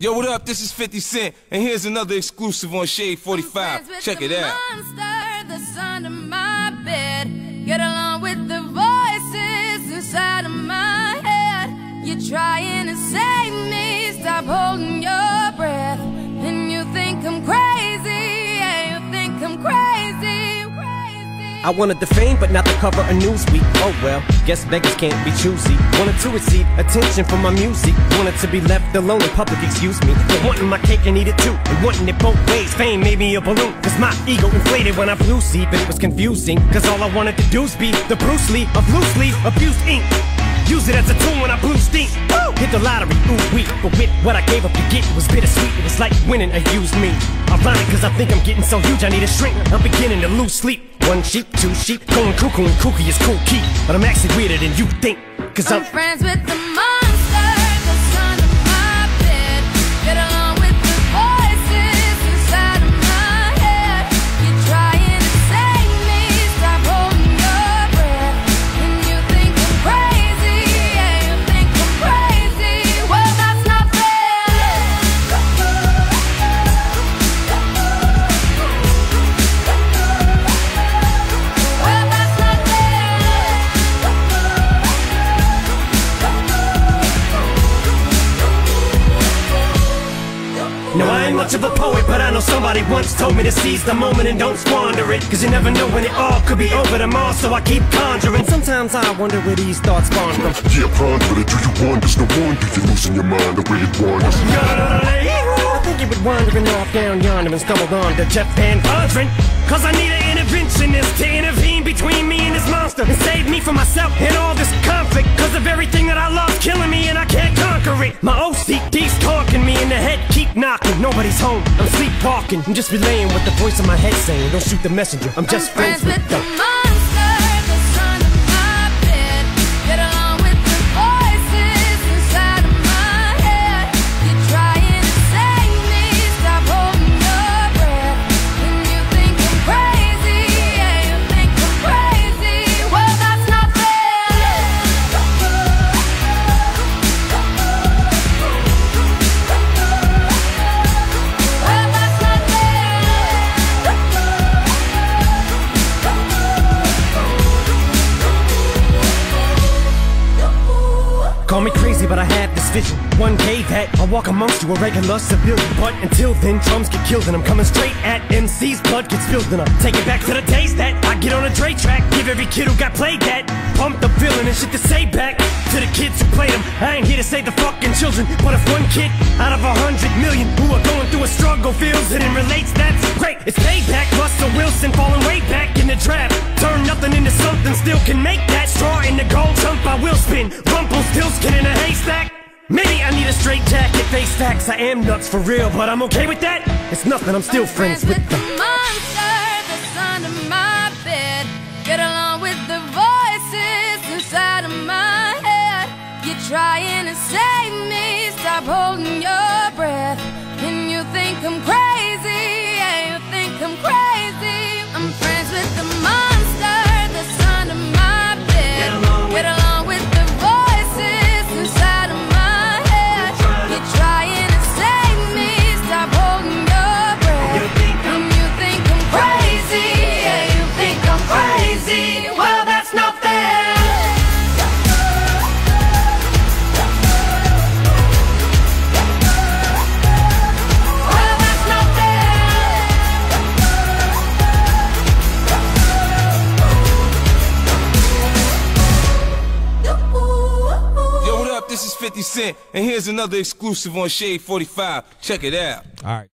Yo, what up? This is 50 Cent, and here's another exclusive on Shade 45. Check it out. Monster that's under my bed. Get along with the voices inside of my head. You're trying to save me, stop holding your breath. And you think I'm crazy, yeah, you think I'm crazy. I wanted the fame, but not the cover of Newsweek. Oh well, guess beggars can't be choosy. Wanted to receive attention from my music. Wanted to be left alone in public, excuse me. But wanting my cake and eat it too, and wanting it both ways. Fame made me a balloon, cause my ego inflated when I blew see. But it was confusing, cause all I wanted to do was be the Bruce Lee of loosely abused ink. Use it as a tool when I blew steam. Woo! Hit the lottery, ooh wee. But with what I gave up to get, it was bittersweet. It was like winning a used me. Ironic, cause I think I'm getting so huge I need a shrink. I'm beginning to lose sleep. One sheep, two sheep, going cuckoo and kooky is cool key. But I'm actually weirder than you think, cause I'm friends with the monster that's under my bed. Get along with the voices inside of my head. You're trying to save me, stop holding your breath. And you think I'm crazy, yeah, you think I'm crazy. Well, that's not fair. Well, that's not fair. No, I ain't much of a poet, but I know somebody once told me to seize the moment and don't squander it. Cause you never know when it all could be over tomorrow, so I keep conjuring. Sometimes I wonder where these thoughts spawn from. Yeah, ponder it, do you wonder? No wonder you're losing your mind the way it wanders. I think it would wandering off down yonder and stumbled on to Jeff Van Vondren. Cause I need an interventionist to intervene between me and this monster and save me from myself and all this conflict. Cause of everything that I love's killing me and I can't conquer it. My OCD's talking me in the head, keep knocking. Nobody's home, I'm sleepwalking. I'm just relaying what the voice in my head saying. Don't shoot the messenger, I'm just friends with the them. monster that's under my bed. Get along with the voices inside of my head. You're trying to save me, stop holding your breath. And you think I'm crazy, yeah, you think I'm crazy. Well, that's not fair. Well, that's not Call me crazy, but I had this vision. One day that I'll walk amongst you, a regular civilian. But until then, drums get killed and I'm coming straight at MC's blood gets spilled. And I take it back to the days that I get on a Dre track. Give every kid who got played that. Pump the feeling and shit to say back to the kids who played them. I ain't here to save the fucking children, but if one kid out of 100 million who are going through a struggle feels it and relates, that's great. It's payback. Russell Wilson falling way back in the draft. Turn nothing into something, still can make that. Straw in the gold jump, I will spin. Rumpelstiltskin in a haystack. Maybe I need a straight jacket, face facts. I am nuts for real, but I'm okay with that. It's nothing, I'm still friends with the them. monster that's under my bed. Get along with the voices inside of my head. You're trying to save me, stop holding your breath. And you think I'm crazy, yeah, you think I'm crazy. I'm friends with the monster that's under my bed. Get along with the voices inside of my head. You're trying to save me, stop holding your breath. And you think I'm crazy, yeah, you think I'm crazy. Well, that's not fair. Well, that's not fair. Yo, what up? This is 50 Cent, and here's another exclusive on Shade 45. Check it out. All right.